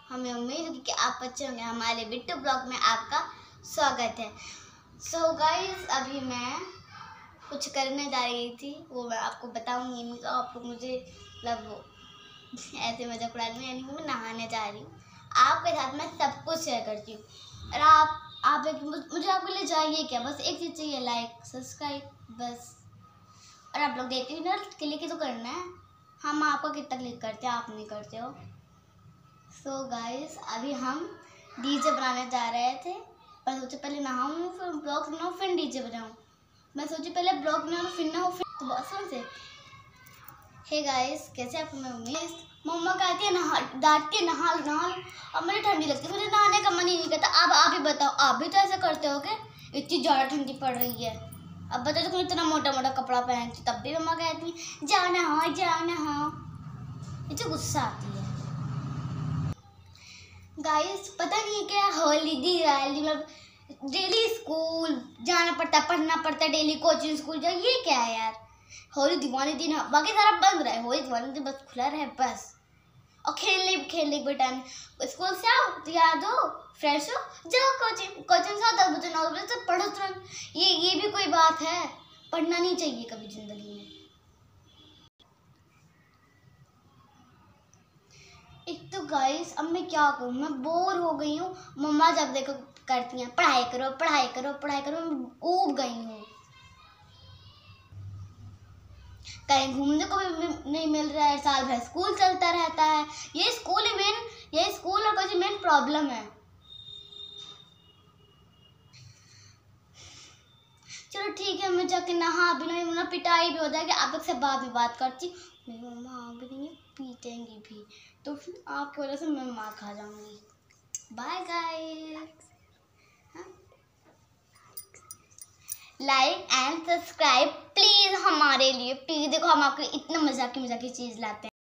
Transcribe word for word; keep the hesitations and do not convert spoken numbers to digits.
हमें उम्मीद है कि आप अच्छे होंगे। हमारे बिट्टू ब्लॉग में आपका स्वागत है। सो so गाइस, अभी मैं कुछ करने जा रही थी, वो मैं आपको बताऊंगी नहीं, तो आप लोग मुझे मतलब ऐसे मजाक उड़ा रही हैं। मैं नहाने जा रही हूँ, आपके साथ मैं सब कुछ शेयर करती हूँ। और आप आप एक मुझे आपके लिए चाहिए क्या? बस एक चीज़ चाहिए, लाइक सब्सक्राइब बस। और आप लोग देखते हो ना, क्लिक ही तो करना है। हम आपका कितना क्लिक करते हैं, आप नहीं करते हो। सो so गाइस, अभी हम डीजे बनाने जा रहे थे, पर सोचे पहले नहाऊं फिर ब्लॉग बनाऊं फिर डीजे बनाऊं। मैं सोची पहले ब्लॉग बनाऊं फिर नहाऊं फिर तो बहुत समझ से। हे गाइस, कैसे आपको मैं उम्मीद। मम्मा कहती है नहा, डांटती है नहा लो नहा लो। अब मुझे ठंडी लगती है, मुझे नहाने का मन ही नहीं करता। अब आप ही बताओ, आप भी तो ऐसा करते हो क्या? इतनी ज़्यादा ठंडी पड़ रही है, अब बताओ तुम इतना मोटा मोटा कपड़ा पहनती, तब भी मम्मा कहती है जाओ नहाओ जाओ नहाओ। इतनी गुस्सा आती है। गाइस, पता नहीं क्या हॉलीडे वाली मतलब डेली स्कूल जाना पड़ता है, पढ़ना पड़ता है, डेली कोचिंग स्कूल जाओ, ये क्या है यार? होली दिवाली दिन बाकी सारा बंद रहे, होली दिवाली दिन बस खुला रहे बस। और खेलने खेलने के टाइम स्कूल से आओ, तैयार दो, फ्रेश हो, जाओ कोचिंग कोचिंग से आओ, दस बजे नौ बजे तक पढ़ो तुरंत। ये ये भी कोई बात है? पढ़ना नहीं चाहिए कभी जिंदगी में। एक तो गाइस, अब मैं क्या करूँ, मैं बोर हो गई हूँ। मम्मा जब देखो करती हैं पढ़ाई करो पढ़ाई करो पढ़ाई करो, मैं ऊब गई हूँ। कहीं घूमने को भी नहीं मिल रहा है, साल भर स्कूल चलता रहता है। ये स्कूल ही मेन ये स्कूल और कोई मेन प्रॉब्लम है। चलो ठीक है, मैं जाके नहा भी नहीं, मतलब पिटाई भी हो जाएगी। आप लोग से बाद में बात करती हूँ। मेरी मम्मा आ भी नहीं, पीटेंगी भी, तो फिर आपकी वजह से मैं मार खा जाऊंगी। Bye guys, like and subscribe please हमारे लिए, प्लीज। देखो हम आपको इतना मजाक की मजाक की चीज लाते हैं।